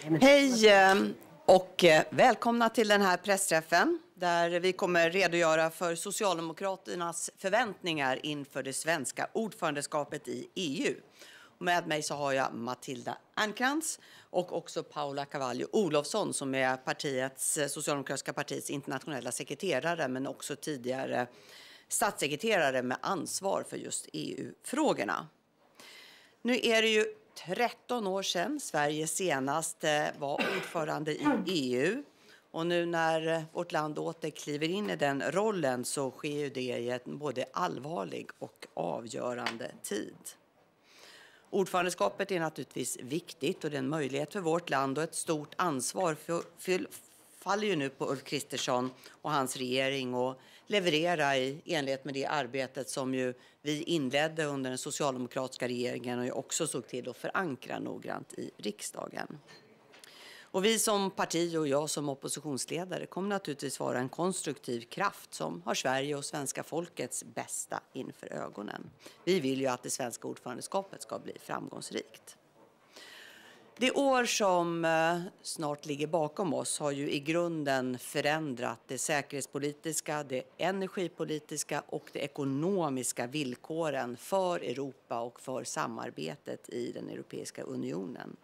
Hej och välkomna till den här pressträffen där vi kommer redogöra för Socialdemokraternas förväntningar inför det svenska ordförandeskapet i EU. Med mig så har jag Matilda Ernkrans och också Paula Carvalho Olofsson som är Socialdemokratiska partiets internationella sekreterare men också tidigare statssekreterare med ansvar för just EU-frågorna. Nu är det ju 13 år sedan Sverige senast var ordförande i EU. Och nu när vårt land åter kliver in i den rollen så sker ju det i en både allvarlig och avgörande tid. Ordförandeskapet är naturligtvis viktigt och det är en möjlighet för vårt land och ett stort ansvar faller ju nu på Ulf Kristersson och hans regering och leverera i enlighet med det arbetet som ju vi inledde under den socialdemokratiska regeringen och också såg till att förankra noggrant i riksdagen. Och vi som parti och jag som oppositionsledare kommer naturligtvis vara en konstruktiv kraft som har Sverige och svenska folkets bästa inför ögonen. Vi vill ju att det svenska ordförandeskapet ska bli framgångsrikt. Det år som snart ligger bakom oss har ju i grunden förändrat det säkerhetspolitiska, det energipolitiska och det ekonomiska villkoren för Europa och för samarbetet i den Europeiska unionen.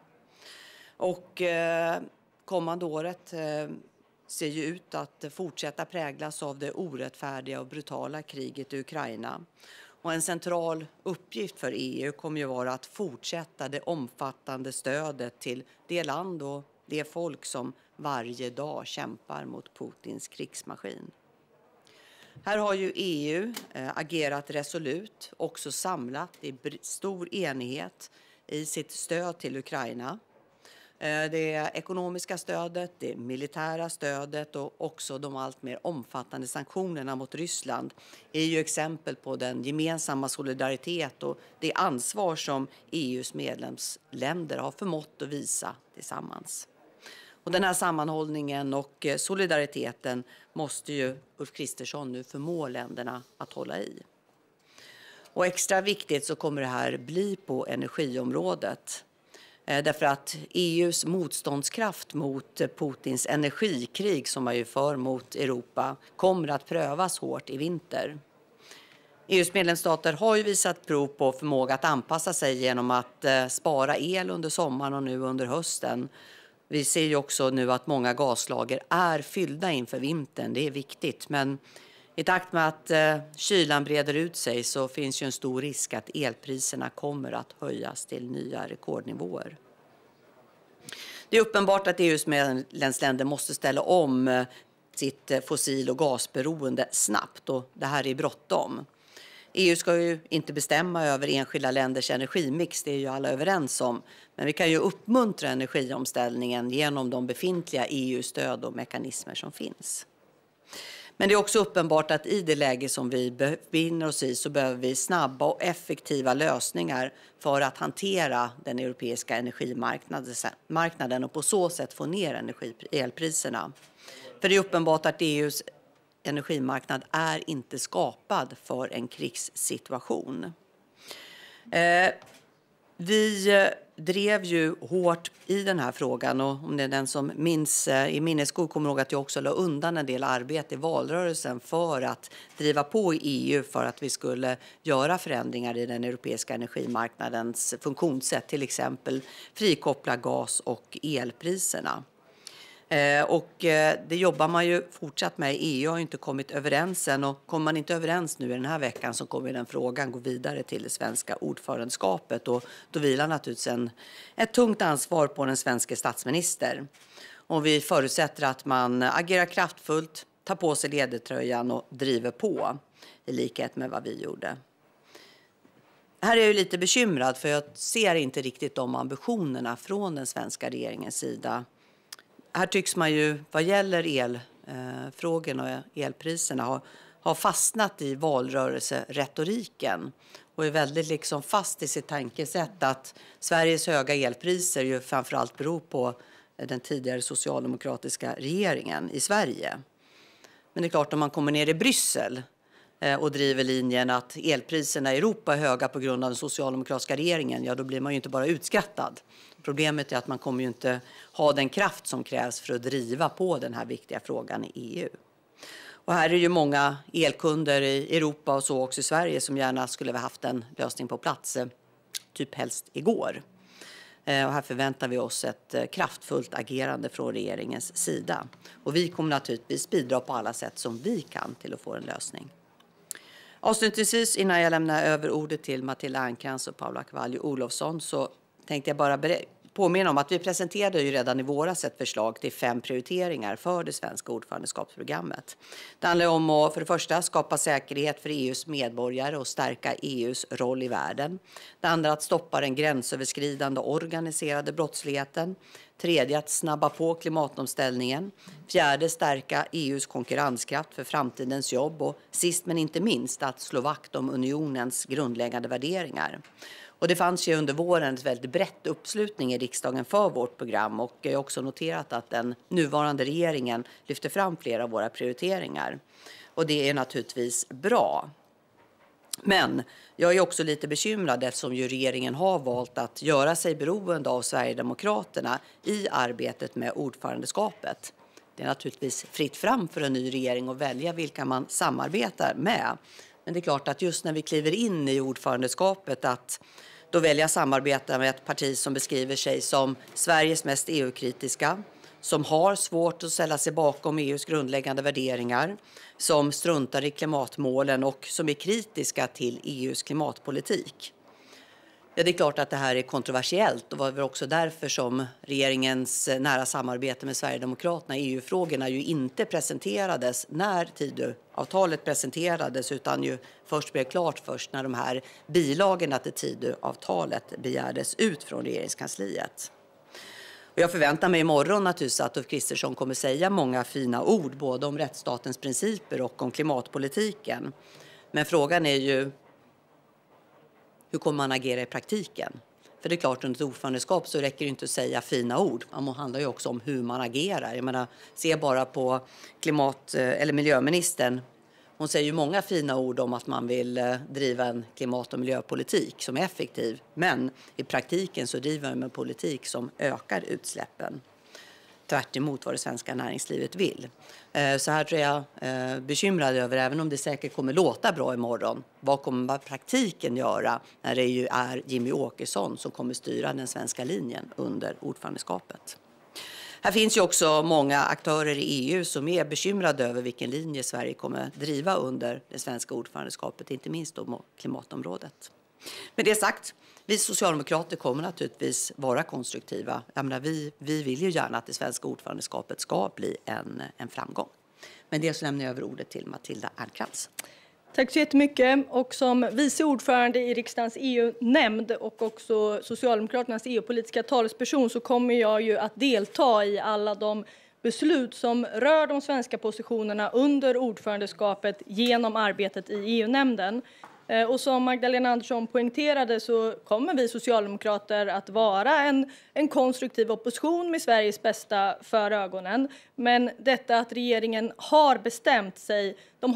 Och kommande året ser ju ut att fortsätta präglas av det orättfärdiga och brutala kriget i Ukraina. Och en central uppgift för EU kommer ju vara att fortsätta det omfattande stödet till det land och det folk som varje dag kämpar mot Putins krigsmaskin. Här har ju EU agerat resolut, också samlat i stor enighet i sitt stöd till Ukraina. Det ekonomiska stödet, det militära stödet och också de allt mer omfattande sanktionerna mot Ryssland är ju exempel på den gemensamma solidaritet och det ansvar som EUs medlemsländer har förmått att visa tillsammans. Och den här sammanhållningen och solidariteten måste ju Ulf Kristersson nu förmå länderna att hålla i. Och extra viktigt så kommer det här bli på energiområdet. Därför att EUs motståndskraft mot Putins energikrig som man ju för mot Europa kommer att prövas hårt i vinter. EUs medlemsstater har ju visat prov på förmåga att anpassa sig genom att spara el under sommaren och nu under hösten. Vi ser ju också nu att många gaslager är fyllda inför vintern. Det är viktigt, men i takt med att kylan breder ut sig så finns ju en stor risk att elpriserna kommer att höjas till nya rekordnivåer. Det är uppenbart att EUs medlemsländer måste ställa om sitt fossil- och gasberoende snabbt och det här är bråttom. EU ska ju inte bestämma över enskilda länders energimix, det är ju alla överens om. Men vi kan ju uppmuntra energiomställningen genom de befintliga EU-stöd och mekanismer som finns. Men det är också uppenbart att i det läge som vi befinner oss i så behöver vi snabba och effektiva lösningar för att hantera den europeiska energimarknaden och på så sätt få ner elpriserna. För det är uppenbart att EUs energimarknad är inte skapad för en krigssituation. Vi drev ju hårt i den här frågan och om det är den som minns i minnesgod kommer ihåg att jag också la undan en del arbete i valrörelsen för att driva på i EU för att vi skulle göra förändringar i den europeiska energimarknadens funktionssätt, till exempel frikoppla gas- och elpriserna. Det jobbar man ju fortsatt med. EU har ju inte kommit överens än och kommer man inte överens nu i den här veckan så kommer den frågan gå vidare till det svenska ordförandeskapet och då vilar naturligtvis ett tungt ansvar på den svenska statsminister. Och vi förutsätter att man agerar kraftfullt, tar på sig ledartröjan och driver på i likhet med vad vi gjorde. Här är jag lite bekymrad för jag ser inte riktigt de ambitionerna från den svenska regeringens sida. Här tycks man ju, vad gäller elfrågorna och elpriserna, ha fastnat i valrörelseretoriken och är väldigt fast i sitt tankesätt att Sveriges höga elpriser ju framförallt beror på den tidigare socialdemokratiska regeringen i Sverige. Men det är klart, om man kommer ner i Bryssel och driver linjen att elpriserna i Europa är höga på grund av den socialdemokratiska regeringen, ja då blir man ju inte bara utskrattad. Problemet är att man kommer ju inte ha den kraft som krävs för att driva på den här viktiga frågan i EU. Och här är ju många elkunder i Europa och så också i Sverige som gärna skulle ha haft en lösning på plats, typ helst igår. Och här förväntar vi oss ett kraftfullt agerande från regeringens sida. Och vi kommer naturligtvis bidra på alla sätt som vi kan till att få en lösning. Avslutningsvis, innan jag lämnar över ordet till Matilda Ernkrans och Paula Carvalho Olofsson, så tänkte jag bara påminna om att vi presenterade ju redan i våras ett förslag till 5 prioriteringar för det svenska ordförandeskapsprogrammet. Det handlar om att för det första skapa säkerhet för EUs medborgare och stärka EUs roll i världen. Det andra att stoppa den gränsöverskridande organiserade brottsligheten. Tredje att snabba på klimatomställningen. Fjärde stärka EUs konkurrenskraft för framtidens jobb. Och sist men inte minst att slå vakt om unionens grundläggande värderingar. Och det fanns ju under våren en väldigt brett uppslutning i riksdagen för vårt program, och jag har också noterat att den nuvarande regeringen lyfter fram flera av våra prioriteringar. Och det är naturligtvis bra. Men jag är också lite bekymrad eftersom ju regeringen har valt att göra sig beroende av Sverigedemokraterna i arbetet med ordförandeskapet. Det är naturligtvis fritt fram för en ny regering att välja vilka man samarbetar med. Men det är klart att just när vi kliver in i ordförandeskapet att då välja samarbeta med ett parti som beskriver sig som Sveriges mest EU-kritiska, som har svårt att ställa sig bakom EUs grundläggande värderingar, som struntar i klimatmålen och som är kritiska till EUs klimatpolitik. Ja, det är klart att det här är kontroversiellt, och det var också därför som regeringens nära samarbete med Sverigedemokraterna i EU-frågorna ju inte presenterades när Tidöavtalet presenterades, utan ju först blev klart först när de här bilagorna till Tidöavtalet begärdes ut från regeringskansliet. Och jag förväntar mig imorgon naturligtvis att Ulf Kristersson kommer säga många fina ord både om rättsstatens principer och om klimatpolitiken. Men frågan är ju hur kommer man agera i praktiken? För det är klart, under ett ordförandeskap så räcker det inte att säga fina ord. Det handlar ju också om hur man agerar. Jag menar, se bara på miljöministern. Hon säger ju många fina ord om att man vill driva en klimat- och miljöpolitik som är effektiv. Men i praktiken så driver man en politik som ökar utsläppen. Tvärt emot vad det svenska näringslivet vill. Så här tror jag bekymrad över, även om det säkert kommer låta bra imorgon. Vad kommer man praktiken göra när det ju är Jimmy Åkesson som kommer styra den svenska linjen under ordförandeskapet? Här finns ju också många aktörer i EU som är bekymrade över vilken linje Sverige kommer driva under det svenska ordförandeskapet, inte minst på klimatområdet. Med det sagt, vi socialdemokrater kommer naturligtvis vara konstruktiva. Jag menar, vi vill ju gärna att det svenska ordförandeskapet ska bli en framgång. Men det så lämnar jag över ordet till Matilda Ernkrans. Tack så jättemycket. Och som vice ordförande i riksdagens EU-nämnd och också Socialdemokraternas EU-politiska talesperson så kommer jag ju att delta i alla de beslut som rör de svenska positionerna under ordförandeskapet genom arbetet i EU-nämnden. Och som Magdalena Andersson poängterade så kommer vi socialdemokrater att vara en konstruktiv opposition med Sveriges bästa för ögonen. Men detta att regeringen har bestämt sig,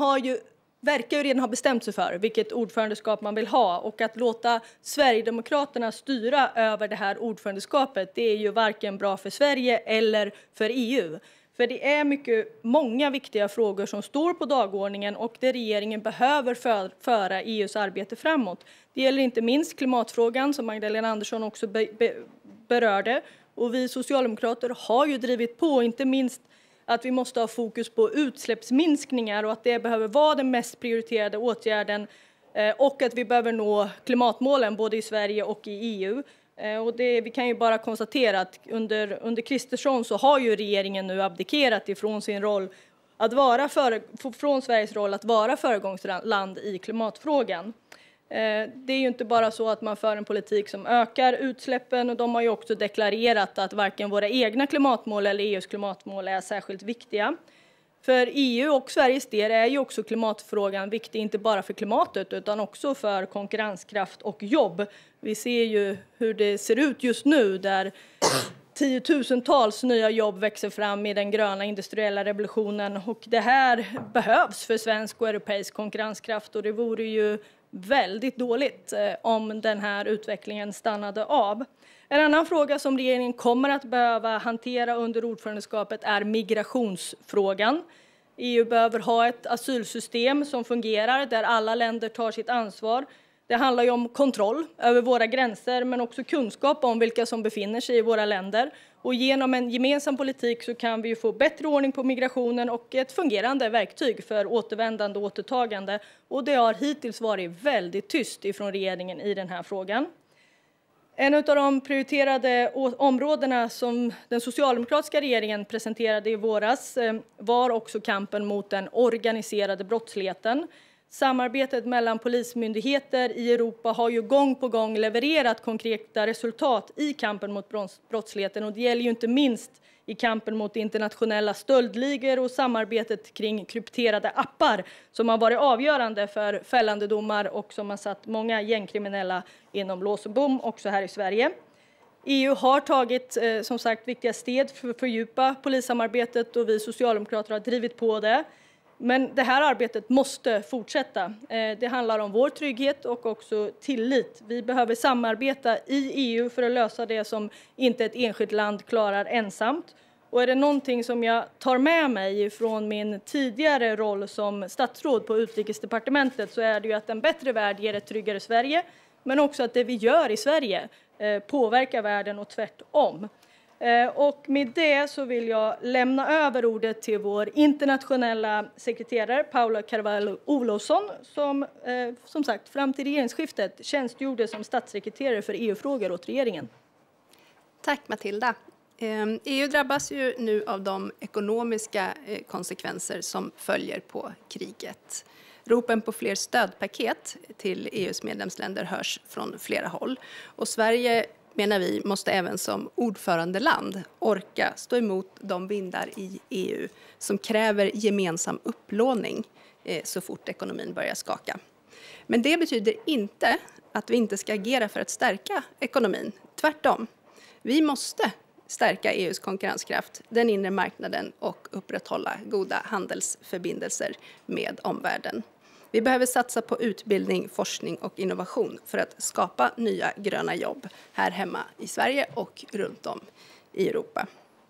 verkar ju redan ha bestämt sig för vilket ordförandeskap man vill ha. Och att låta Sverigedemokraterna styra över det här ordförandeskapet, det är ju varken bra för Sverige eller för EU. För det är många viktiga frågor som står på dagordningen och där regeringen behöver föra EUs arbete framåt. Det gäller inte minst klimatfrågan som Magdalena Andersson också berörde. Och vi socialdemokrater har ju drivit på, inte minst att vi måste ha fokus på utsläppsminskningar och att det behöver vara den mest prioriterade åtgärden och att vi behöver nå klimatmålen både i Sverige och i EU. Och vi kan ju bara konstatera att under Kristersson så har ju regeringen nu abdikerat ifrån sin roll från Sveriges roll att vara föregångsland i klimatfrågan. Det är ju inte bara så att man för en politik som ökar utsläppen, och de har ju också deklarerat att varken våra egna klimatmål eller EUs klimatmål är särskilt viktiga. För EU och Sveriges del är ju också klimatfrågan viktig, inte bara för klimatet utan också för konkurrenskraft och jobb. Vi ser ju hur det ser ut just nu där Tiotusentals nya jobb växer fram i den gröna industriella revolutionen och det här behövs för svensk och europeisk konkurrenskraft och det vore ju väldigt dåligt om den här utvecklingen stannade av. En annan fråga som regeringen kommer att behöva hantera under ordförandeskapet är migrationsfrågan. EU behöver ha ett asylsystem som fungerar där alla länder tar sitt ansvar. Det handlar ju om kontroll över våra gränser men också kunskap om vilka som befinner sig i våra länder. Och genom en gemensam politik så kan vi få bättre ordning på migrationen och ett fungerande verktyg för återvändande och återtagande. Och det har hittills varit väldigt tyst ifrån regeringen i den här frågan. En av de prioriterade områdena som den socialdemokratiska regeringen presenterade i våras var också kampen mot den organiserade brottsligheten. Samarbetet mellan polismyndigheter i Europa har ju gång på gång levererat konkreta resultat i kampen mot brottsligheten. Och det gäller ju inte minst i kampen mot internationella stöldligor och samarbetet kring krypterade appar som har varit avgörande för fällande domar och som har satt många gängkriminella inom lås och bom också här i Sverige. EU har tagit som sagt viktiga steg för att fördjupa polissamarbetet och vi socialdemokrater har drivit på det. Men det här arbetet måste fortsätta. Det handlar om vår trygghet och också tillit. Vi behöver samarbeta i EU för att lösa det som inte ett enskilt land klarar ensamt. Och är det någonting som jag tar med mig från min tidigare roll som statsråd på Utrikesdepartementet så är det ju att en bättre värld ger ett tryggare Sverige. Men också att det vi gör i Sverige påverkar världen och tvärtom. Och med det så vill jag lämna över ordet till vår internationella sekreterare Paula Carvalho Olofsson som sagt fram till regeringsskiftet tjänstgjorde som statssekreterare för EU-frågor åt regeringen. Tack Matilda. EU drabbas ju nu av de ekonomiska konsekvenser som följer på kriget. Ropen på fler stödpaket till EUs medlemsländer hörs från flera håll och Sverige menar vi måste även som ordförandeland orka stå emot de vindar i EU som kräver gemensam upplåning så fort ekonomin börjar skaka. Men det betyder inte att vi inte ska agera för att stärka ekonomin. Tvärtom, vi måste stärka EUs konkurrenskraft, den inre marknaden och upprätthålla goda handelsförbindelser med omvärlden. Vi behöver satsa på utbildning, forskning och innovation för att skapa nya gröna jobb här hemma i Sverige och runt om i Europa.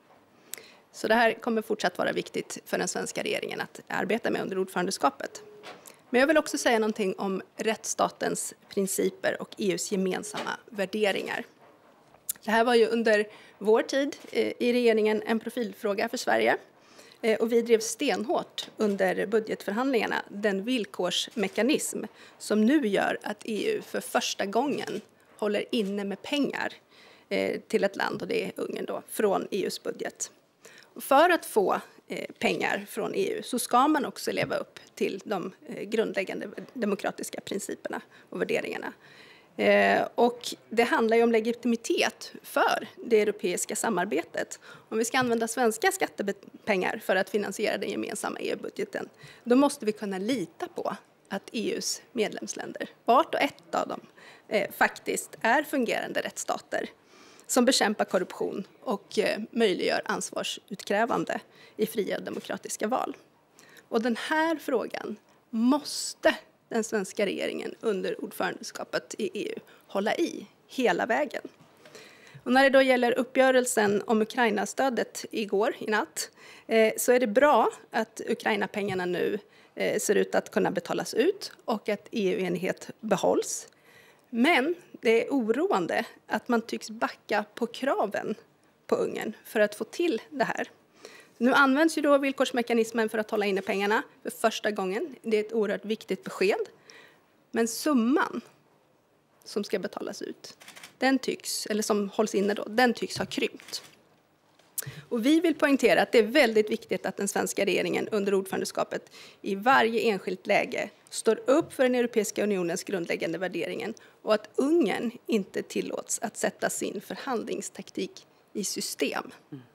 Så det här kommer fortsatt vara viktigt för den svenska regeringen att arbeta med under ordförandeskapet. Men jag vill också säga någonting om rättsstatens principer och EUs gemensamma värderingar. Det här var ju under vår tid i regeringen en profilfråga för Sverige. Och vi drev stenhårt under budgetförhandlingarna den villkorsmekanism som nu gör att EU för första gången håller inne med pengar till ett land, och det är Ungern då, från EUs budget. Och för att få pengar från EU så ska man också leva upp till de grundläggande demokratiska principerna och värderingarna. Och det handlar ju om legitimitet för det europeiska samarbetet. Om vi ska använda svenska skattepengar för att finansiera den gemensamma EU-budgeten, då måste vi kunna lita på att EUs medlemsländer, vart och ett av dem, faktiskt är fungerande rättsstater som bekämpar korruption och möjliggör ansvarsutkrävande i fria och demokratiska val. Och den här frågan måste den svenska regeringen under ordförandeskapet i EU hålla i hela vägen. Och när det då gäller uppgörelsen om Ukraina-stödet i natt så är det bra att Ukraina-pengarna nu ser ut att kunna betalas ut och att EU-enighet behålls. Men det är oroande att man tycks backa på kraven på Ungern för att få till det här. Nu används ju då villkorsmekanismen för att hålla inne pengarna för första gången. Det är ett oerhört viktigt besked. Men summan som ska betalas ut, den tycks, eller som hålls inne då, den tycks ha krympt. Och vi vill poängtera att det är väldigt viktigt att den svenska regeringen under ordförandeskapet i varje enskilt läge står upp för den Europeiska unionens grundläggande värderingen och att Ungern inte tillåts att sätta sin förhandlingstaktik i system.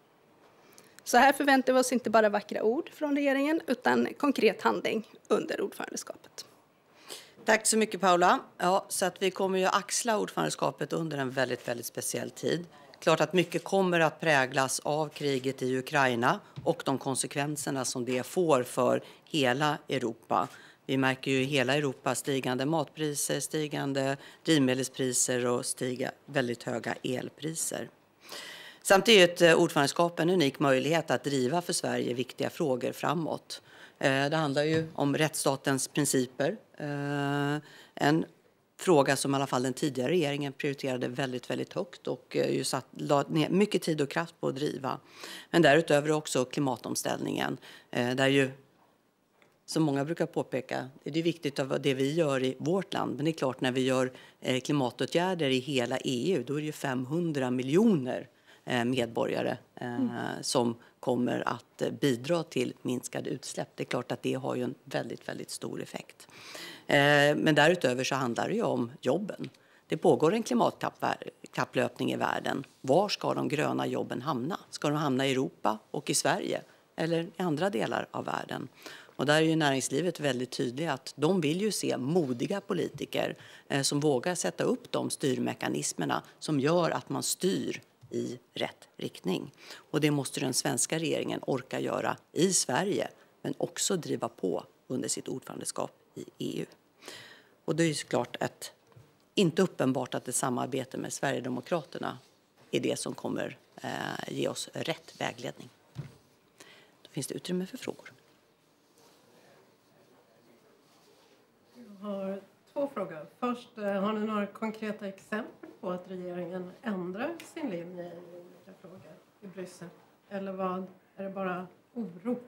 Så här förväntar vi oss inte bara vackra ord från regeringen utan konkret handling under ordförandeskapet. Tack så mycket Paula. Ja, så att vi kommer ju axla ordförandeskapet under en väldigt, väldigt speciell tid. Klart att mycket kommer att präglas av kriget i Ukraina och de konsekvenserna som det får för hela Europa. Vi märker ju i hela Europa stigande matpriser, stigande drivmedelspriser och väldigt höga elpriser. Samtidigt är ett ordförandeskap en unik möjlighet att driva för Sverige viktiga frågor framåt. Det handlar ju om rättsstatens principer. En fråga som i alla fall den tidigare regeringen prioriterade väldigt, väldigt högt och la ner mycket tid och kraft på att driva. Men därutöver också klimatomställningen. Där ju, som många brukar påpeka, det är viktigt av det vi gör i vårt land. Men det är klart, när vi gör klimatåtgärder i hela EU, då är det ju 500 miljoner medborgare som kommer att bidra till minskade utsläpp. Det är klart att det har ju en väldigt, väldigt stor effekt. Men därutöver så handlar det ju om jobben. Det pågår en klimatkapplöpning i världen. Var ska de gröna jobben hamna? Ska de hamna i Europa och i Sverige eller i andra delar av världen? Och där är ju näringslivet väldigt tydligt att de vill ju se modiga politiker som vågar sätta upp de styrmekanismerna som gör att man styr i rätt riktning. Och det måste den svenska regeringen orka göra i Sverige, men också driva på under sitt ordförandeskap i EU. Och det är ju såklart inte uppenbart att ett samarbete med Sverigedemokraterna är det som kommer ge oss rätt vägledning. Då finns det utrymme för frågor. Jag har 2 frågor. Först, har ni några konkreta exempel på att regeringen ändrar sin linje i olika frågor i Bryssel? Eller är det bara oro?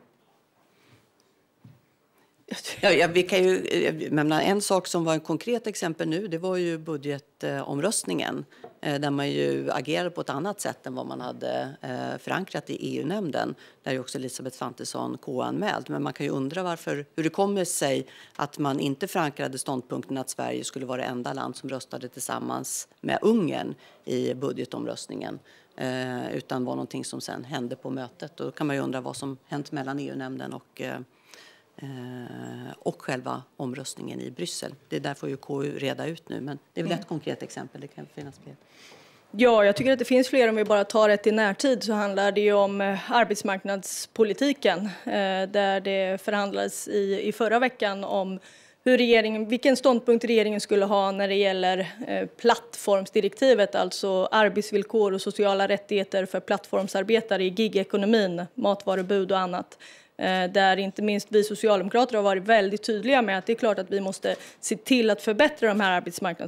Ja, vi kan ju nämna en sak som var ett konkret exempel nu. Det var ju budgetomröstningen där man ju agerade på ett annat sätt än vad man hade förankrat i EU-nämnden. Där är också Elisabeth Svantesson KU-anmäld. Men man kan ju undra hur det kommer sig att man inte förankrade ståndpunkten att Sverige skulle vara det enda land som röstade tillsammans med Ungern i budgetomröstningen. Utan var någonting som sen hände på mötet. Och då kan man ju undra vad som hänt mellan EU-nämnden och själva omröstningen i Bryssel. Det där får ju KU reda ut nu, men det är väl ett konkret exempel. Det kan finnas fler. Ja, jag tycker att det finns fler. Om vi bara tar ett i närtid så handlar det ju om arbetsmarknadspolitiken. Där det förhandlades i förra veckan om vilken ståndpunkt regeringen skulle ha när det gäller plattformsdirektivet, alltså arbetsvillkor och sociala rättigheter för plattformsarbetare i gigekonomin, matvarubud och annat. Där inte minst vi socialdemokrater har varit väldigt tydliga med att det är klart att vi måste se till att förbättra de här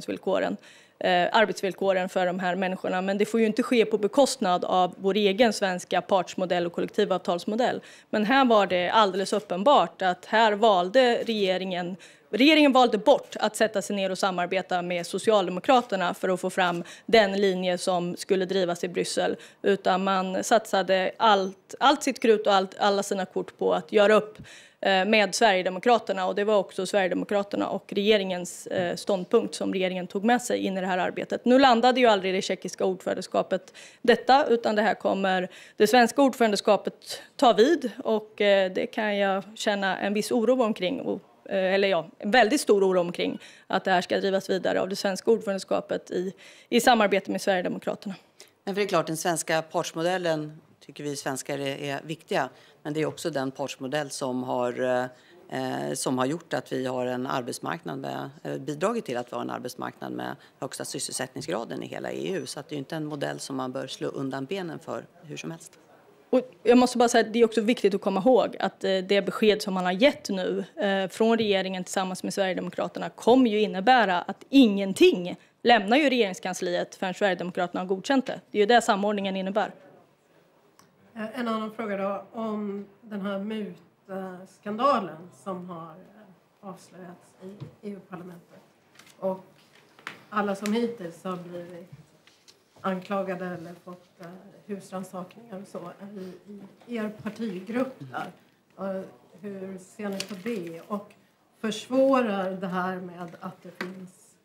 arbetsvillkoren för de här människorna. Men det får ju inte ske på bekostnad av vår egen svenska partsmodell och kollektivavtalsmodell. Men här var det alldeles uppenbart att här valde regeringen valde bort att sätta sig ner och samarbeta med Socialdemokraterna för att få fram den linje som skulle drivas i Bryssel. Utan man satsade allt sitt krut och alla sina kort på att göra upp med Sverigedemokraterna. Och det var också Sverigedemokraterna och regeringens ståndpunkt som regeringen tog med sig in i det här arbetet. Nu landade ju aldrig det tjeckiska ordförandeskapet detta, utan det här kommer det svenska ordförandeskapet ta vid. Och det kan jag känna en viss oro omkring. En väldigt stor oro omkring att det här ska drivas vidare av det svenska ordförandeskapet i samarbete med Sverigedemokraterna. Men för det är klart, den svenska partsmodellen tycker vi svenskar är viktiga. Men det är också den partsmodell som har gjort att vi har en arbetsmarknad bidragit till att vi har en arbetsmarknad med högsta sysselsättningsgraden i hela EU. Så att det är inte en modell som man bör slå undan benen för hur som helst. Och jag måste bara säga att det är också viktigt att komma ihåg att det besked som man har gett nu från regeringen tillsammans med Sverigedemokraterna kommer ju innebära att ingenting lämnar ju regeringskansliet förrän Sverigedemokraterna har godkänt det. Det är ju det samordningen innebär. En annan fråga då om den här mutskandalen som har avslöjats i EU-parlamentet. Och alla som hittills har blivit anklagade eller fått husrannsakningar och så i er partigrupp där. Hur ser ni på det? Och försvårar det här med att det finns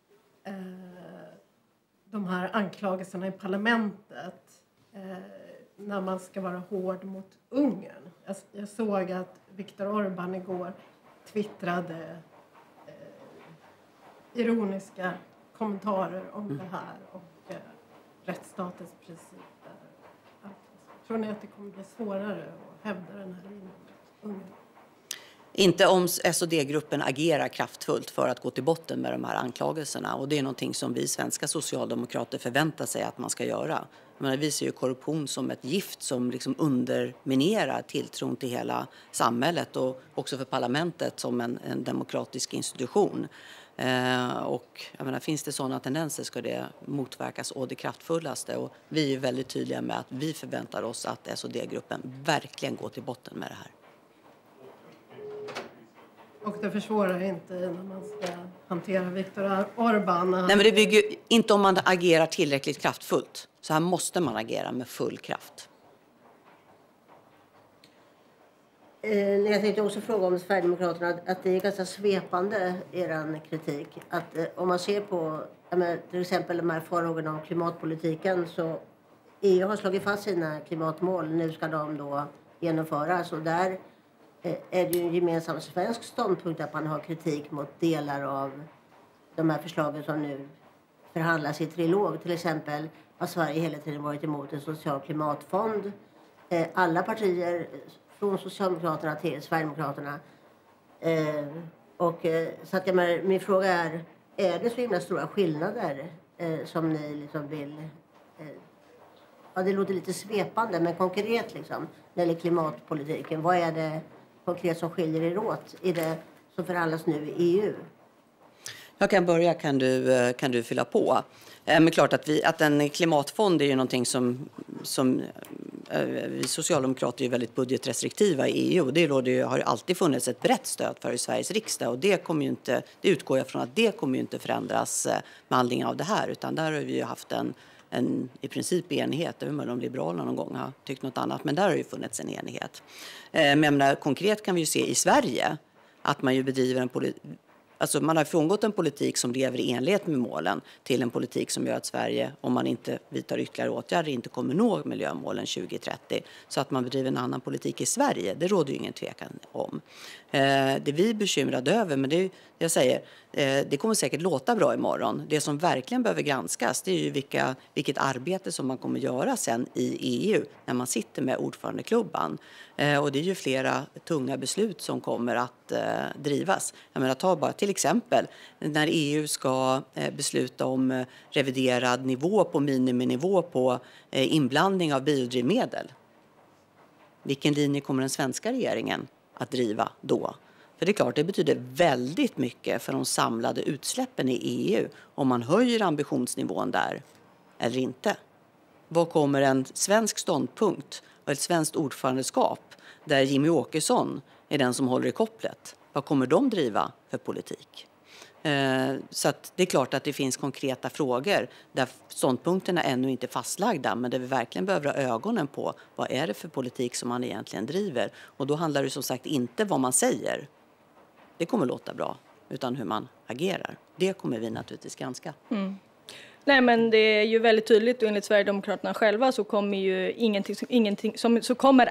de här anklagelserna i parlamentet när man ska vara hård mot Ungern? Jag såg att Viktor Orbán igår twittrade ironiska kommentarer om det här och rättsstatens principer. Tror ni att det kommer bli svårare att hävda den här linjen mot unga? Inte om SOD-gruppen agerar kraftfullt för att gå till botten med de här anklagelserna. Och det är någonting som vi svenska socialdemokrater förväntar sig att man ska göra. Vi ser ju korruption som ett gift som liksom underminerar tilltron till hela samhället och också för parlamentet som en demokratisk institution. Och jag menar, finns det sådana tendenser ska det motverkas å det kraftfullaste. Och vi är väldigt tydliga med att vi förväntar oss att SOD-gruppen verkligen går till botten med det här. Och det försvårar inte när man ska hantera Viktor Orbán. Nej, men det bygger inte om man agerar tillräckligt kraftfullt. Så här måste man agera med full kraft. Jag tänkte också fråga om Sverigedemokraterna att det är ganska svepande er kritik. Att om man ser på till exempel de här farhågorna om klimatpolitiken, så EU har slagit fast sina klimatmål. Nu ska de då genomföras, och där är det ju en gemensam svensk ståndpunkt att man har kritik mot delar av de här förslagen som nu förhandlas i trilog. Till exempel har Sverige hela tiden varit emot en social klimatfond. Alla partier från Socialdemokraterna till Sverigedemokraterna. Så att min fråga är det så himla stora skillnader som ni liksom vill... Ja, det låter lite svepande, men konkret liksom, när det gäller klimatpolitiken. Vad är det konkret som skiljer er åt i det som förhandlas nu i EU? Jag kan börja, kan du fylla på. Men klart att en klimatfond är ju någonting som vi socialdemokrater är väldigt budgetrestriktiva i EU. Och det har ju alltid funnits ett brett stöd för i Sveriges riksdag. Och det utgår jag från att det kommer ju inte förändras med anledning av det här. Utan där har vi ju haft en i princip enighet. Det är väl om Liberalerna någon gång har tyckt något annat. Men där har det ju funnits en enighet. Men konkret kan vi ju se i Sverige att man ju bedriver en politik. Alltså man har frångått en politik som lever i enlighet med målen till en politik som gör att Sverige, om man inte vidtar ytterligare åtgärder, inte kommer nå miljömålen 2030. Så att man bedriver en annan politik i Sverige, det råder ju ingen tvekan om. Det vi är bekymrade över, men jag säger, det kommer säkert låta bra imorgon. Det som verkligen behöver granskas, det är ju vilket arbete som man kommer göra sen i EU när man sitter med ordförandeklubban. Och det är ju flera tunga beslut som kommer att drivas. Jag menar, ta bara till exempel när EU ska besluta om reviderad miniminivå på inblandning av biodrivmedel. Vilken linje kommer den svenska regeringen att driva då? För det är klart, det betyder väldigt mycket för de samlade utsläppen i EU om man höjer ambitionsnivån där eller inte. Vad kommer en svensk ståndpunkt och ett svenskt ordförandeskap där Jimmy Åkesson är den som håller i kopplet? Vad kommer de driva för politik? Så att det är klart att det finns konkreta frågor där ståndpunkterna ännu inte är fastlagda, men där vi verkligen behöver ha ögonen på vad är det för politik som man egentligen driver. Och då handlar det som sagt inte vad man säger. Det kommer låta bra, utan hur man agerar. Det kommer vi naturligtvis granska. Mm. Nej, men det är ju väldigt tydligt, och enligt Sverigedemokraterna själva så kommer ju så kommer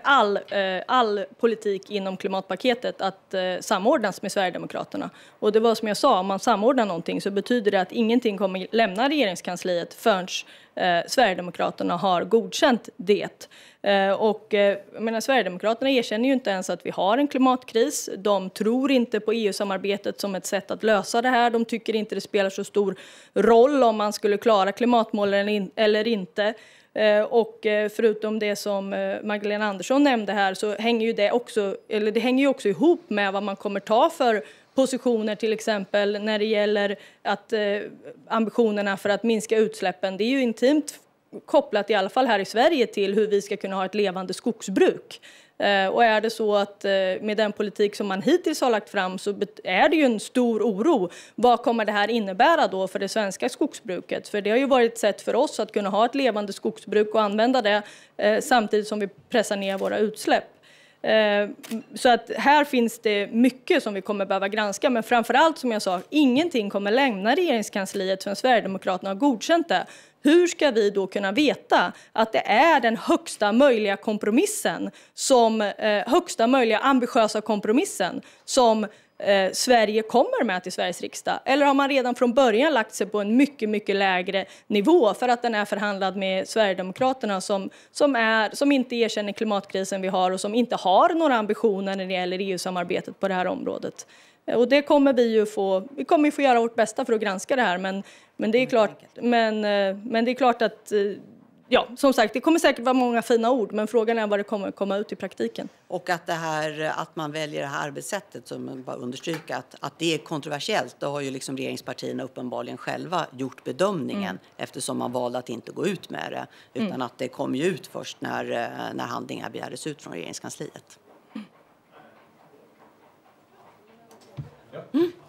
all politik inom klimatpaketet att samordnas med Sverigedemokraterna. Och det var som jag sa, om man samordnar någonting så betyder det att ingenting kommer lämna regeringskansliet förrän Sverigedemokraterna har godkänt det. Sverigedemokraterna erkänner ju inte ens att vi har en klimatkris. De tror inte på EU-samarbetet som ett sätt att lösa det här. De tycker inte det spelar så stor roll om man skulle klara klimatmålen eller inte. Och förutom det som Magdalena Andersson nämnde här så hänger ju det hänger ju också ihop med vad man kommer ta för positioner, till exempel när det gäller att ambitionerna för att minska utsläppen. Det är ju intimt kopplat, i alla fall här i Sverige, till hur vi ska kunna ha ett levande skogsbruk. Och är det så att med den politik som man hittills har lagt fram så är det ju en stor oro. Vad kommer det här innebära då för det svenska skogsbruket? För det har ju varit ett sätt för oss att kunna ha ett levande skogsbruk och använda det samtidigt som vi pressar ner våra utsläpp. Så att här finns det mycket som vi kommer behöva granska, men framförallt, som jag sa, ingenting kommer lämna regeringskansliet förrän Sverigedemokraterna har godkänt det. Hur ska vi då kunna veta att det är den högsta möjliga kompromissen, högsta möjliga ambitiösa kompromissen som Sverige kommer med till Sveriges riksdag? Eller har man redan från början lagt sig på en mycket, mycket lägre nivå för att den är förhandlad med Sverigedemokraterna som inte erkänner klimatkrisen vi har och som inte har några ambitioner när det gäller EU-samarbetet på det här området? Och det kommer vi kommer få göra vårt bästa för att granska det här, men det är klart, men det är klart att ja, som sagt, det kommer säkert vara många fina ord, men frågan är vad det kommer komma ut i praktiken. Och att man väljer det här arbetssättet, som jag bara understryka, att det är kontroversiellt. Då har ju liksom regeringspartierna uppenbarligen själva gjort bedömningen eftersom man valde att inte gå ut med det. Utan att det kom ju ut först när handlingar begärdes ut från regeringskansliet.